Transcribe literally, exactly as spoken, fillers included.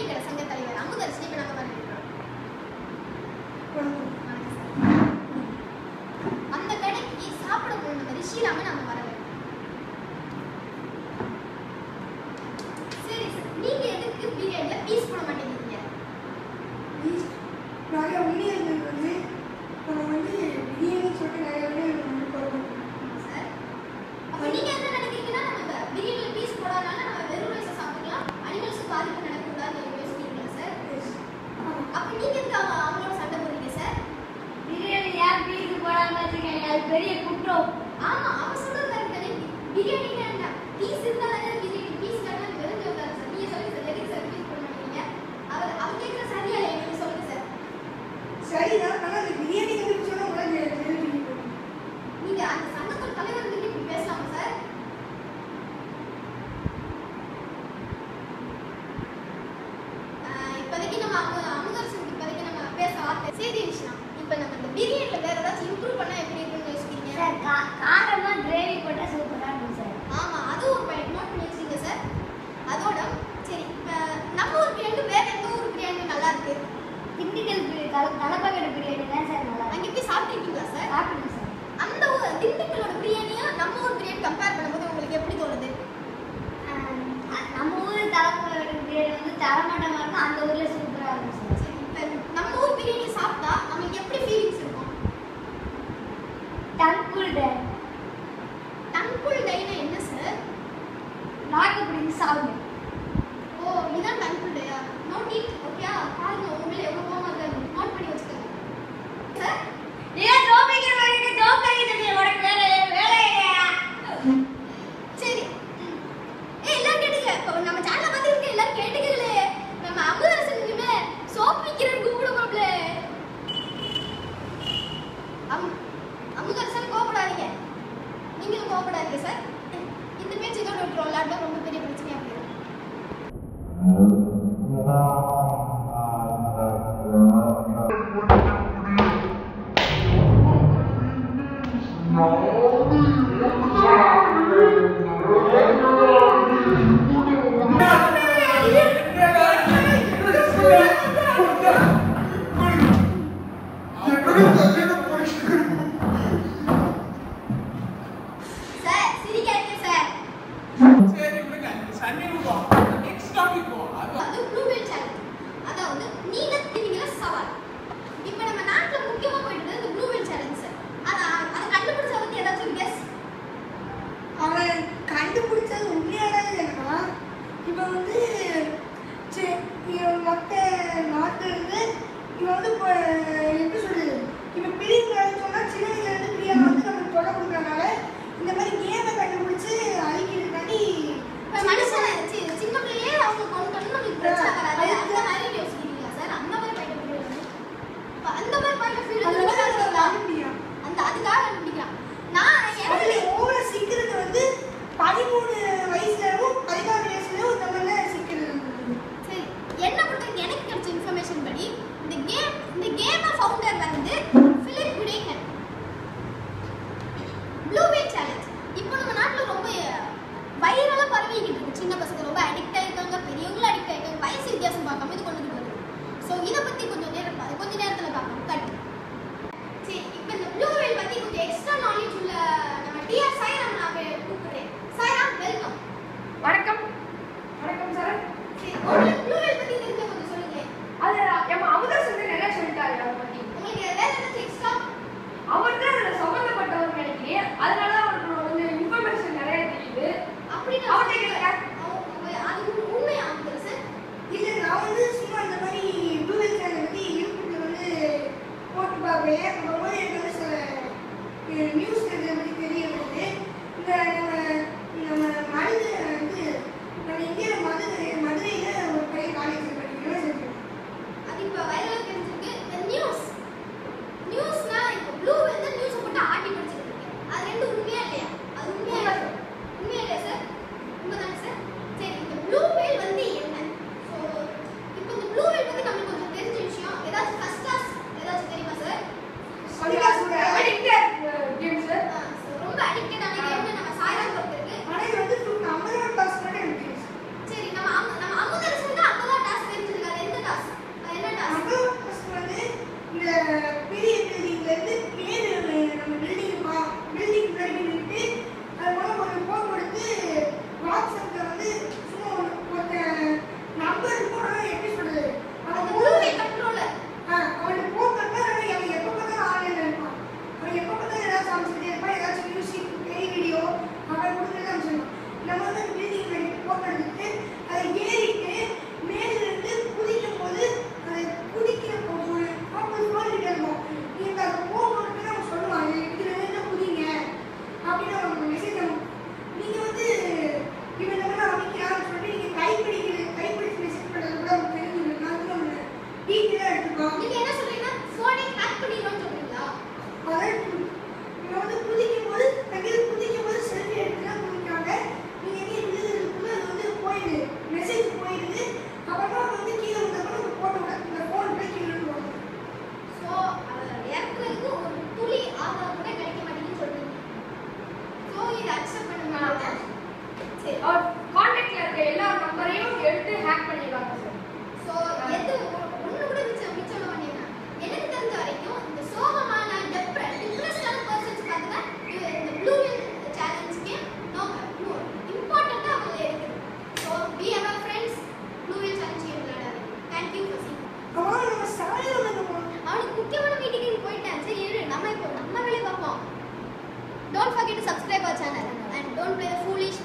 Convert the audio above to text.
பிரியாணி கடை சங்க தலைவர் அமுதரசி இப்ப நாங்க வரவேற்கிறோம். அந்த கடைக்கு சாப்பிட போன நம்ம ரிஷிராம நம்ம வரவேற்கிறோம். சரி சார், நீங்க எதுக்கு பிரியாணில பீஸ் போட மாட்டேங்கிறீங்க? பீஸ் நிறைய உண்மையாக வந்து நம்ம வந்து பிரியாணி சொல்லிட்டு நிறைய வந்து போடுறோம் சார். அப்ப நீங்க என்ன நினைக்கிறீங்கன்னா நம்ம பிரியாணில பீஸ் போடாதனால நம்ம வெறும் ரைஸ் சாப்பிடலாம், அனிமல்ஸ் பாதிப்பு நடக்கக்கூடாதுன்னு யோசிக்கிறீங்களா சார்? அப்ப நீங்க எதுக்கு அவங்களோட சண்டை போடுறீங்க சார்? பிரியாணி ஏன் பீஸ் போடாம வச்சிருக்கீங்க? அது பெரிய குற்றம். ஆமா, அவன் சொல்றது கரெக்ட் தானே. பிரியாணினா என்ன? பீஸ் இருந்தா தானே பிரியாணி. பீஸ் இல்லைன்னா வெறும் ஜோக்காரு சார். நீங்க சொல்லுங்க சார், எதுக்கு சார் பீஸ் போட மாட்டீங்க? அவர் அவர் கேட்குற சரியா இல்லை, நீங்க சொல்லுங்க சார். சரிதான், ஆனால் அந்த பிரியாணி வந்து சொன்னால் உடனே தெரிஞ்சு நீங்க அந்த சங்கத்தோட தலைவர் வந்து இப்படி பேசலாமா சார்? இப்போதைக்கு நம்ம அவங்க அமுதரசன் இப்போதைக்கு நம்ம பேச வார்த்தை சரி விஷயம். இப்போ நம்ம இந்த பிரியாணியில வேற ஏதாச்சும் இம்ப்ரூவ் பண்ணா எப்படி இருக்குன்னு யோசிக்கிறீங்க சார் காரமா கிரேவி போட்டா சூப்பரா இருக்கும் சார். ஆமா, அதுவும் ஒரு பாயிண்ட் நோட் பண்ணி வச்சுக்கீங்க சார். அதோட சரி, நம்ம ஊர் பிரியாணி வேற எந்த ஊர் பிரியாணி நல்லா இருக்கு? திண்டுக்கல் பிரியாணி, தலப்பாக்கடை பிரியாணி தான் சார் நல்லா அங்கே போய் சாப்பிட்டுருக்கீங்களா சார்? சாப்பிடுங்க சார். அந்த ஊர் திண்டுக்கலோட பிரியாணியும் நம்ம ஊர் பிரியாணி கம்பேர் பண்ணும்போது உங்களுக்கு எப்படி தோணுது? நம்ம ஊர் தலப்பாக்கடை பிரியாணி வந்து தரமாட்டமா இருக்கும், அந்த ஊர்ல சூப்பரா இருக்கும் சார். சரி, இப்போ நம்ம ஊர் பிரியாணி சாப்பிட்டா நமக்கு எப்படி ஃபீலிங்ஸ் இருக்கும்? டங்குள் டே டங்குள் டைனா என்ன சார்? நாக்கு பிடிச்சி சாப்பிடுங்க. ஓ, இதான் டங்குள் டையா? Note it. ஓகே, பாருங்க உங்களை எவ்வளோ கோவமா இருக்காங்க, நோட் பண்ணி வச்சுக்கோங்க சார். ஏன் டோபிக்கிற மாதிரி டோபிக்கிற தெரியும் உனக்கு வேலை வேலை இல்லையா? சரி, ஏ எல்லாம் கேட்டுங்க. இப்போ நம்ம சேனலை பார்த்துருக்க எல்லாம் கேட்டுக்கங்களே. நம்ம அமுதரசனுக்குமே சோப் விற்கிறேன்னு கூப்பிடுவோம்ல. அம் அமுதரசன் கோபப்படாதீங்க, நீங்களும் கோபப்படாதீங்க சார். இந்த பேச்சு இதோட விட்டுரும், விளையாட்டம் ரொம்ப பெரிய பிரச்சனையாக போயிடும். சார் சிரிக்காதீங்க சார். அது ப்ளூ வேல் சேலஞ்ச், அதாவது நீல திமிங்கல சவால். இப்போ நம்ம நாட்டில் முக்கியமா போயிட்டு இந்த ப்ளூ வேல் சேலஞ்ச் சார். அதை அதை கண்டுபிடிச்ச பத்தி ஏதாச்சும் கெஸ்? அவன் கண்டுபிடிச்சது உண்மையானது என்னன்னா, இப்போ வந்து மற்ற நாட்டில் இருந்து இவன் வந்து இப்போ எப்படி சொல்றது, இப்போ பிரியாணி சொன்னால் சின்ன வயசுலேருந்து பிரியாணி வந்து நம்மளுக்கு தொலை கொடுக்கறனால இந்த மாதிரி கேமை கண்டுபிடிச்சி அழிக்கிறதுக்காண்டி இப்போ மனுஷன் சி- சின்ன பிள்ளையே அவங்க கொண்டு வந்து நம்மளுக்கு பிரச்சனை வராது. அந்த மாதிரி யோசிக்கிறீங்களா சார்? அந்த மாதிரி பாயிண்ட் ஆஃப் வியூ இப்போ அந்த மாதிரி பாயிண்ட் ஆஃப் வியூ முடியும். அந்த அதுக்காக கண்டுபிடிக்கலாம். நான் எனக்கு அதில் ஓவர சிக்கிறது வந்து பதிமூணு வயசுலவும் பதினாறு வயசுலவும் இந்த மாதிரிலாம் சிக்கிறது. சரி, என்ன பொறுத்தவரைக்கும் எனக்கு கிடைச்ச இன்ஃபர்மேஷன் படி இந்த கேம் இந்த கேமை ஃபவுண்டர் வந்து பிலிப் குடேகன். ப்ளூ வேல் சேலஞ்ச் இப்போ நம்ம நாட்டில் ரொம்ப வைரலாக பரவிக்கிட்டு இருக்கு. சின்ன பசங்க ரொம்ப அடிக்ட் ஆயிருக்காங்க, பெரியவங்களும் அடிக்ட் ஆயிருக்காங்க. வயசு வித்தியாசம் பார்க்காம இது கொண்டுகிட்டு வருது. ஸோ இதை பற்றி கொஞ்சம் நேரம் பா- கொஞ்ச நேரத்தில் பார்ப்போம். கட். சரி, இப்போ இந்த ப்ளூ வேல் பற்றி கொஞ்சம் எக்ஸ்ட்ரா நாலேஜ் உள்ள நம்ம டிஆர் சாய்ராம் நான் கூப்பிடுறேன். சாய்ராம் வெல்கம். வணக்கம். வணக்கம் சார். சரி, உங்களுக்கு ப்ளூ வேல் பற்றி தெரிஞ்ச கொஞ்சம் சொல்லுங்களேன். அது நம்ம அமுதரசன் வந்து நிறைய சொல்லிட்டாரு அதை பத்தி. உங்களுக்கு வேற ஏதாச்சும் எக்ஸ்ட்ரா? அவர் தான் அதில் சம்மந்தப்பட்டவர் நினைக்கிறேன், அதனால தான் அவருக்கு வந்து இன்ஃபர்மேஷன் நிறைய தெரியுது. அப்படின்னு அவர்கிட்ட கேளுங்க. அது உண்மையா சார்? இல்லை, நான் வந்து சும்மா இந்த மாதிரி டூவெல் சேனல் வந்து யூடியூப்ல வந்து போட்டு பார்ப்பேன். அப்போது எனக்கு வந்து சில நியூஸ் இதை பற்றி தெரிய வருது. இந்த நம்ம நம்ம மருந்து வந்து நம்ம இந்தியாவில் மதுரை மதுரையில் ஒரு பைய காலேஜில் படிக்கிறோம். அது இப்போ வைரலாக தெரிஞ்சிருக்கு. இந்த நியூஸ் நியூஸ்னா இப்போ ப்ளூ வந்து நியூஸை போட்டு ஆட்டி படிச்சுட்டு இருக்கேன். அது ரெண்டு உண்மையா இல்லையா? அது உண்மையா இல்லையா சார்? உண்மையா இல்லையா சார்? உண்மைதானே சார்? சரி, இந்த ப்ளூ வேல் வந்து என்ன? ஸோ இப்போ இந்த ப்ளூ வேல் வந்து நம்மளுக்கு கொஞ்சம் தெரிஞ்ச விஷயம். ஏதாச்சும் ஃபர்ஸ்ட் கிளாஸ் ஏதாச்சும் தெரியுமா சார்? Addicted game sir. ரொம்ப அடிக்டடான கேம் நம்ம சாய்ராம் முக்கியமான மீட்டிங்க்கு போயிட்டேன். சரி இரு, நம்ம இப்போ நம்ம வேலையை பார்ப்போம். Don't forget to subscribe our channel and don't play the foolish